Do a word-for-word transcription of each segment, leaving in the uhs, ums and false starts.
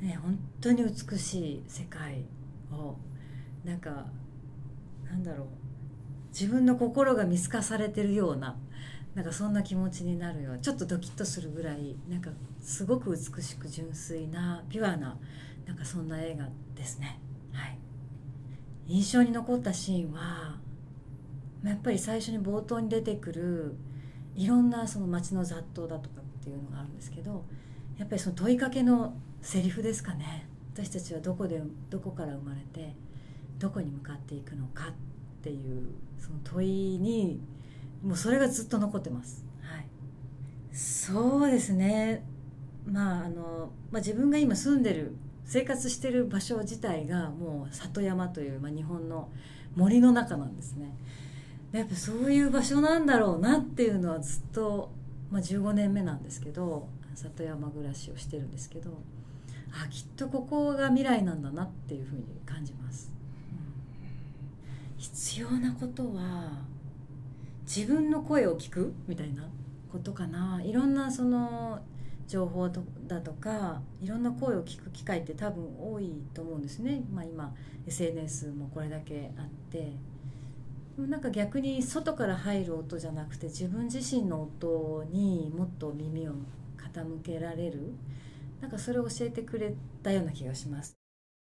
ね、本当に美しい世界をなんかなんだろう、自分の心が見透かされてるような、なんかそんな気持ちになるような、ちょっとドキッとするぐらいなんかすごく美しく純粋なピュアな、なんかそんな映画ですね。はい、印象に残ったシーンはやっぱり最初に冒頭に出てくるいろんなその街の雑踏だとかっていうのがあるんですけど、やっぱりその問いかけのセリフですかね。私たちはどこでどこから生まれてどこに向かっていくのかっていうその問いに、もうそれがずっと残ってます。はい、そうですね。まああの、まあ、自分が今住んでる生活してる場所自体がもう里山という、まあ、日本の森の中なんですね。やっぱそういう場所なんだろうなっていうのはずっと、まあ、じゅうごねんめなんですけど、里山暮らしをしてるんですけど、あ、きっとここが未来なんだなっていうふうに感じます。うん、必要なことは自分の声を聞くみたいなことかな。いろんなその情報だとかいろんな声を聞く機会って多分多いと思うんですね。まあ、今 エスエヌエス もこれだけあって、なんか逆に外から入る音じゃなくて自分自身の音にもっと耳を傾けられる、なんかそれを教えてくれたような気がします。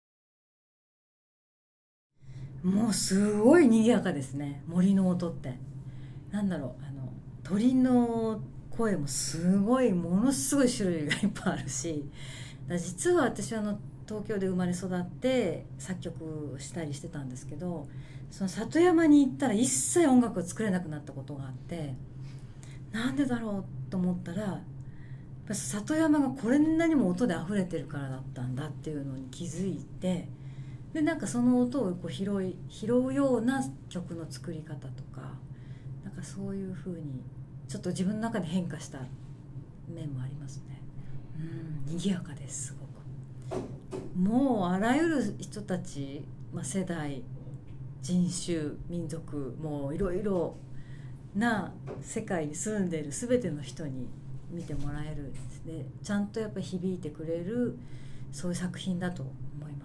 もうすごい賑やかですね、森の音って。なんだろう、あの鳥の声もすごい、ものすごい種類がいっぱいあるし、だ実は私はあの東京で生まれ育って作曲をしたりしてたんですけど、その里山に行ったら一切音楽を作れなくなったことがあって、なんでだろうと思ったら、やっぱ里山がこんなにも音で溢れてるからだったんだっていうのに気づいて、でなんかその音をこう拾い拾うような曲の作り方とか、なんかそういう風にちょっと自分の中で変化した面もありますね。うん、賑やかです。すごくもうあらゆる人たち、まあ、世代、人種、民族、もういろいろな世界に住んでいる全ての人に見てもらえるですね、ちゃんとやっぱ響いてくれる、そういう作品だと思い